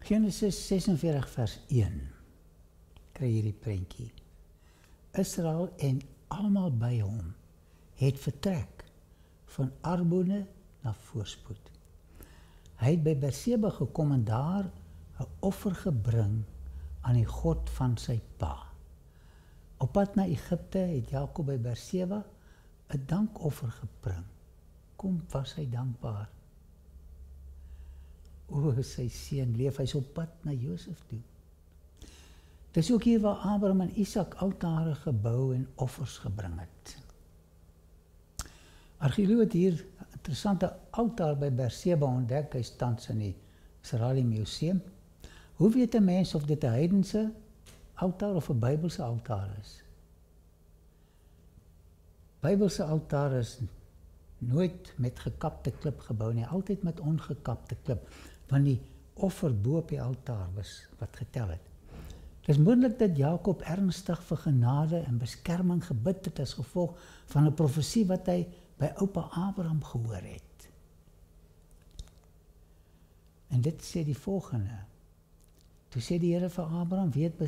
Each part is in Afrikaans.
Genesis 46 vers 1 kry hierdie prentjie. Israel en almal by hom het vertrek van armoede na voorspoed. Hy het by Berseba gekom en daar 'n offer gebring aan die God van sy pa. Op pad na Egipte het Jakob by Berseba 'n dankoffer gebring. Kom, was hy dankbaar. O, sy seun leef, hy's op pad na Josef toe. Dis ook hier waar Abraham en Isak altare gebou en offers gebring het. Argeoloog het hier 'n interessante altaar by Berseba ontdek, hy tans in die Israeli Museum. Hoe weet 'n mens of dit 'n heidense altaar of 'n Bybelse altaar is? Bybelse altaar is nooit met gekapte klip gebou nie, altyd met ongekapte klip, want die offer bo op die altaar was wat getel het. Dit is moontlik dat Jakob ernstig vir genade en beskerming gebid het as gevolg van 'n profesie wat hy by oupa Abraham gehoor het. En dit sê die volgende. Toe sê die Here vir Abraham,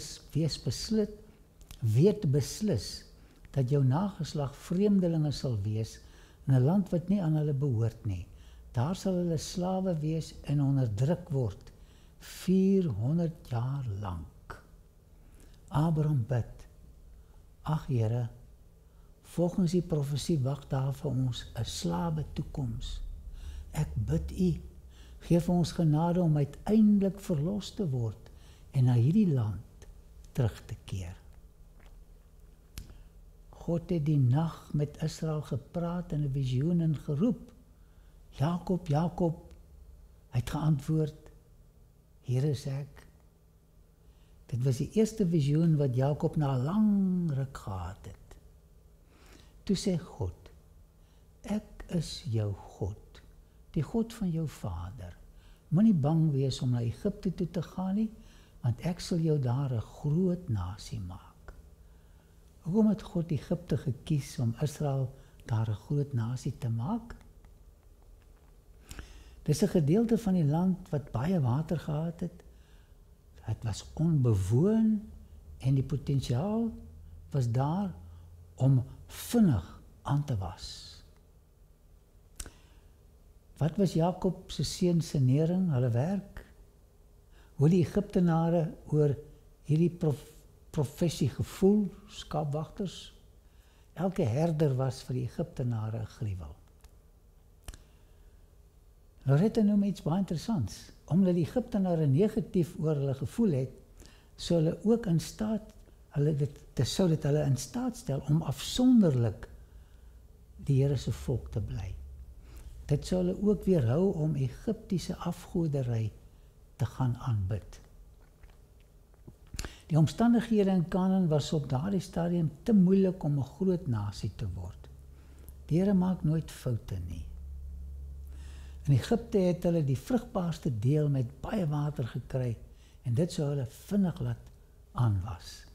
weet beslis dat jou nageslag vreemdelinge sal wees in 'n land wat nie aan hulle behoort nie. Daar sal hulle slawe wees en onderdruk word 400 jaar lank. Abraham bid, ag Here, volgens die profesie wag daar vir ons 'n slawe toekoms. Ek bid U, gee vir ons genade om uiteindelik verlos te word en na hierdie land terug te keer. God het die nag met Israel gepraat in 'n visioen en geroep. Jakob, Jakob. Hy het geantwoord, hier is ek. Dit was die eerste visioen wat Jakob na 'n lang ruk gehad het. Toe sê God, ek is jou God, die God van jou vader. Moenie bang wees om na Egipte toe te gaan nie, want ek sal jou daar 'n groot nasie maak. Hoekom het God Egipte gekies om Israel daar 'n groot nasie te maak? Dis 'n gedeelte van die land wat baie water gehad het. Het was onbewoon en die potensiaal was daar om vinnig aan te was. Wat was Jakob se seun se nering, hulle werk? Hoe die Egiptenare oor hierdie professie gevoel, skaapwagters? Elke herder was vir die Egiptenare 'n gruwel. Loretta noem iets baie interessants. Omdat die Egiptenare negatief oor hulle gevoel het, sou hulle ook in staat, sou dit hulle in staat stel om afsonderlik die Here se volk te bly. Dit sou hulle ook weerhou om Egiptiese afgoderry te gaan aanbid. Die omstandighede in Kanaan was op daardie stadium te moeilik om 'n groot nasie te word. Die Here maak nooit foute nie. In Egipte het hulle die vrugbaarste deel met baie water gekry en dit sou hulle vinnig laat aanwas.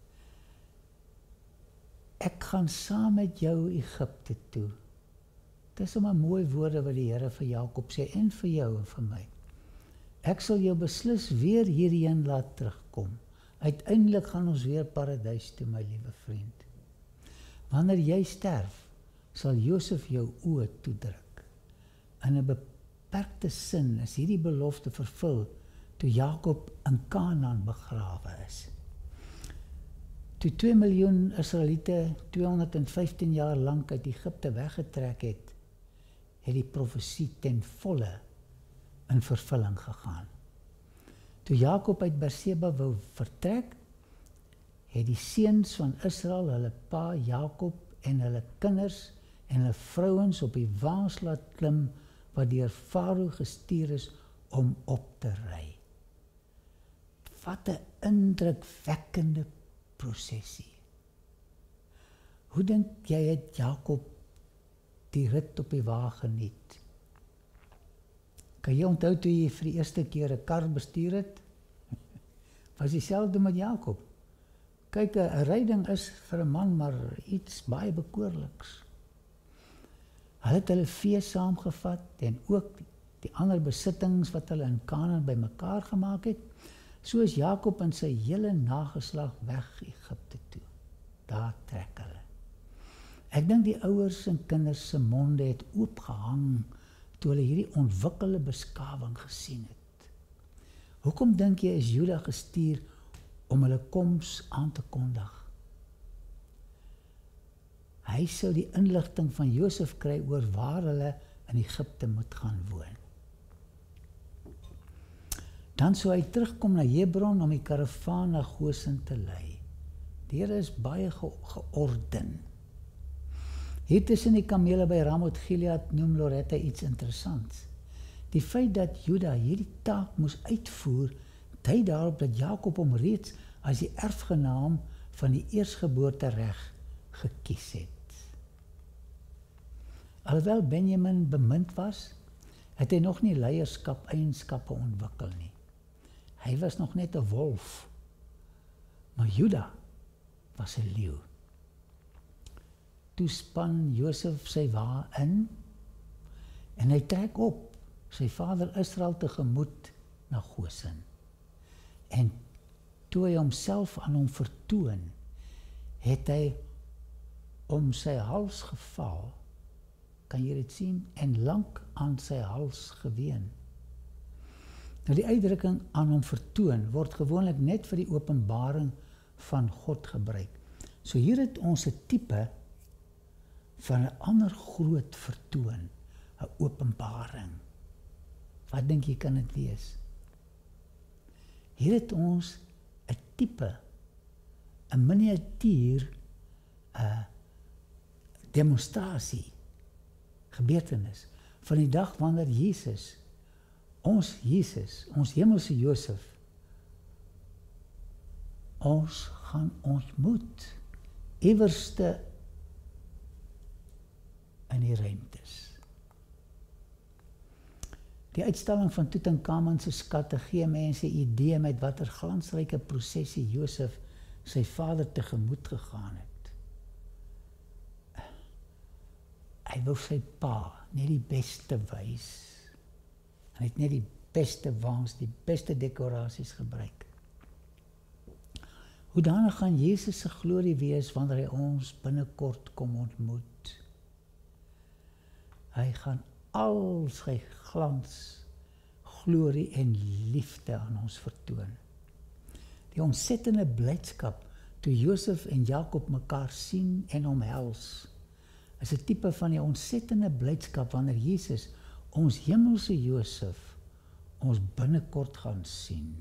Ek gaan saam met jou Egipte toe. Dis sommer mooi woorde wat die Here vir Jakob sê en vir jou en vir my. Ek sal jou beslis weer hierheen laat terugkom. Uiteindelik gaan ons weer paradys toe, my liewe vriend. Wanneer jy sterf, sal Josef jou oë toedruk. In 'n beperkte sin is hierdie belofte vervul toe Jakob in Kanaan begrawe is. Toe 2 miljoen Israeliete 215 jaar lank uit Egipte weggetrek het, het die profesie ten volle in vervulling gegaan. Toe Jakob uit Berseba wou vertrek, het die seuns van Israel hulle pa Jakob en hulle kinders en hulle vrouens op die waans laat klim wat deur Farao gestuur is om op te ry. Wat 'n indrukwekkende prosesie. Hoe dink jy het Jakob die rit op die wa geniet? Kan jy onthou toe jy vir die eerste keer 'n kar bestuur het? Was dieselfde met Jakob. Kyk, 'n ryding is vir 'n man maar iets baie bekoorliks. Hulle het hulle vee saamgevat en ook die ander besittings wat hulle in Kanaan bymekaar gemaak het, so is Jakob en sy hele nageslag weg Egipte toe. Daar trek hulle. Ek dink die ouers en kinders se monde het oopgehang toe hulle hierdie ontwikkelde beskawing gesien het. Hoekom dink jy is Juda gestuur om hulle koms aan te kondig? Hy sou die inligting van Josef kry oor waar hulle in Egipte moet gaan woon. Dan sou hy terugkom na Hebron om die karavaan na Gosen te lei. Die Here is baie georden. Hier tussen die kamele by Ramoth Gilead noem Loretta iets interessants. Die feit dat Juda hierdie taak moes uitvoer, dui daarop dat Jakob hom reeds as die erfgenaam van die eersgeboortereg gekies het. Alhoewel Benjamin bemind was, het hy nog nie leierskap-eienskappe ontwikkel nie. Hy was nog net 'n wolf, maar Juda was 'n leeu. Toe span Josef sy wa in en hy trek op sy vader Israel tegemoet na Gosen. En toe hy homself aan hom vertoon, het hy om sy hals geval, kan jy dit sien, en lank aan sy hals geween. Nou die uitdrukking aan hom vertoon word gewoonlik net vir die openbaring van God gebruik. So hier het ons 'n tipe van 'n ander groot vertoon, 'n openbaring. Wat dink jy kan dit wees? Hier het ons 'n tipe, 'n miniatuur, 'n demonstrasie, gebeurtenis van die dag wanneer Jesus, ons hemelse Josef, ons gaan ontmoet, iewerste in die ruimtes. Die uitstalling van Tutankhamun se skatte gee mense 'n idee met watter glansryke prosessie Josef sy vader tegemoet gegaan het. Hy wou sy pa net die beste wys. Hy het net die beste waans, die beste dekorasies gebruik. Hoedanig gaan Jesus se glorie wees wanneer hy ons binnekort kom ontmoet? Hy gaan al sy glans, glorie en liefde aan ons vertoon. Die ontsettende blydskap toe Josef en Jakob mekaar sien en omhels, is 'n tipe van die ontsettende blydskap wanneer Jesus, ons hemelse Josef, ons binnekort gaan sien.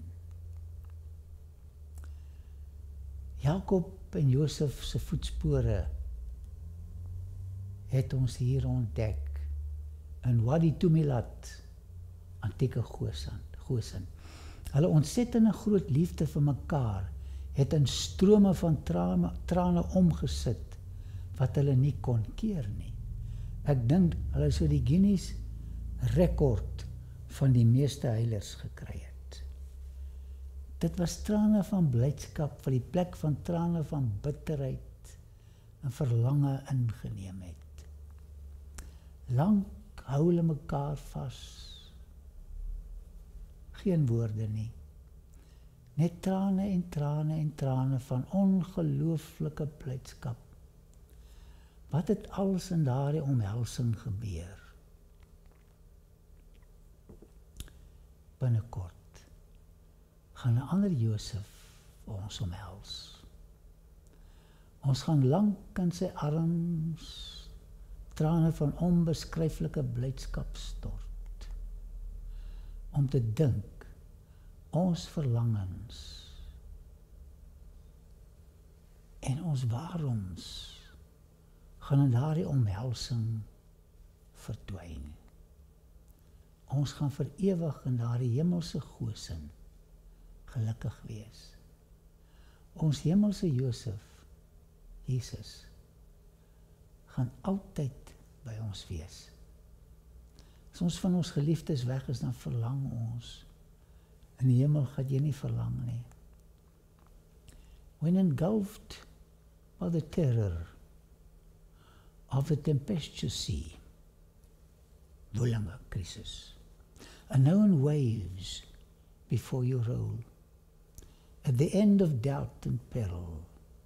Jakob en Josef se voetspore het ons hier ontdek in Wadi Tumilat, antieke Gosen. Hulle ontsettende groot liefde vir mekaar het in strome van trane omgesit wat hulle nie kon keer nie. Ek dink hulle sou die Guinness rekord van die meeste huilers gekry het. Dit was trane van blydskap vir die plek van trane van bitterheid en verlange ingeneem het. Lank hou hulle mekaar vas. Geen woorde nie. Net trane en trane en trane van ongelooflike blydskap. Wat het alles in daardie omhelsing gebeur? Binnekort gaan 'n ander Josef ons omhels. Ons gaan lank in sy arms trane van onbeskryflike blydskap stort. Om te dink, ons verlangens en ons waaroms gaan in daardie omhelsing verdwyn. Ons gaan vir ewig in daardie hemelse Gosen gelukkig wees. Ons hemelse Josef, Jesus, gaan altyd by ons wees. As ons van ons geliefdes weg is, dan verlang ons. In die hemel gaan jy nie verlang nie. When engulfed by the terror of the tempestuous sea, woelinge krisis, unknown waves before you roll. At the end of doubt and peril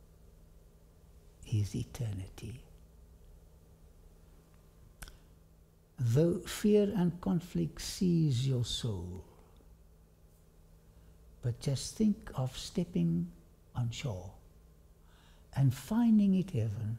is eternity. Though fear and conflict seize your soul, but just think of stepping on shore and finding it heaven,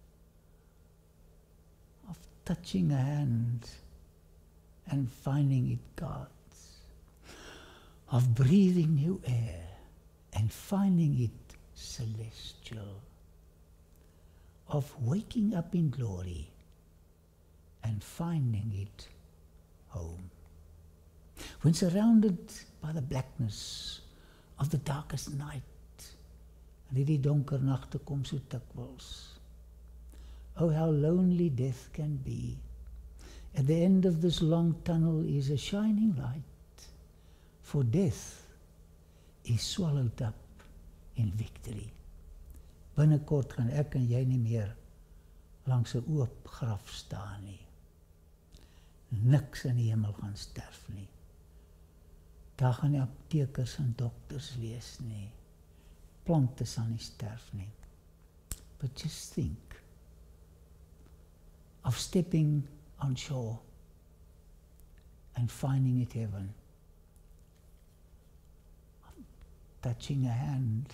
of touching a hand and finding it God's, of breathing new air and finding it celestial, of waking up in glory and finding it home. When surrounded by the blackness of the darkest night, en hierdie donker nagte kom so dikwels. Oh, how lonely death can be. At the end of this long tunnel is a shining light, for death is swallowed up in victory. Binnekort gaan ek en jy nie meer langs 'n oop graf staan nie. Niks in die hemel gaan sterf nie. Daar gaan nie aptekers en dokters wees nie. Plante sal nie sterf nie. But just think of stepping on shore and finding it heaven. Of touching a hand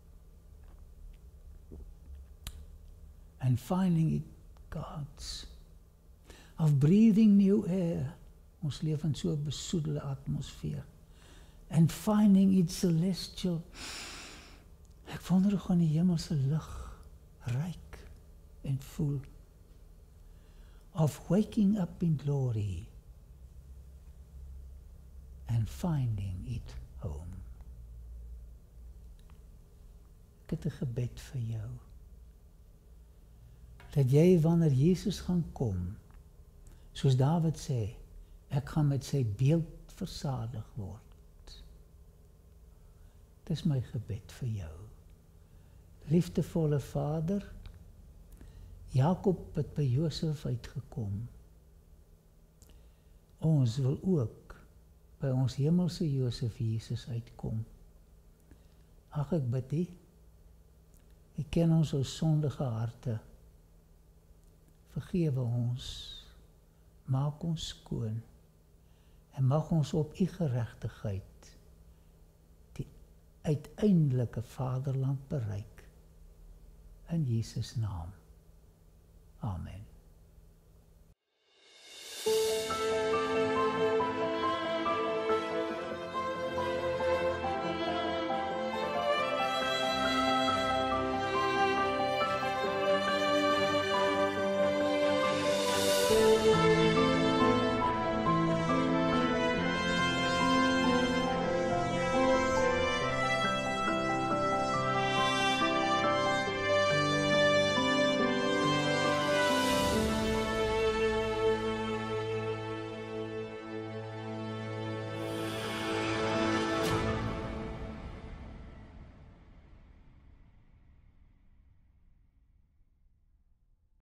and finding it God's. Of breathing new air. Ons leef in so 'n besoedelde atmosfeer. And finding it celestial. Ek wonder hoe gaan die hemelse lig ruik en voel. Of waking up in glory and finding it home. Ek het 'n gebed vir jou. Dat jy wanneer Jesus gaan kom, soos Dawid sê, ek gaan met sy beeld versadig word. Dis my gebed vir jou. Liefdevolle Vader, Jakob het by Josef uitgekom. Ons wil ook by ons hemelse Josef Jesus uitkom. Ag, ek bid U, U ken ons sondige harte. Vergewe ons, maak ons skoon en mag ons op U geregtigheid die uiteindelike vaderland bereik. In Jesus naam. Amen.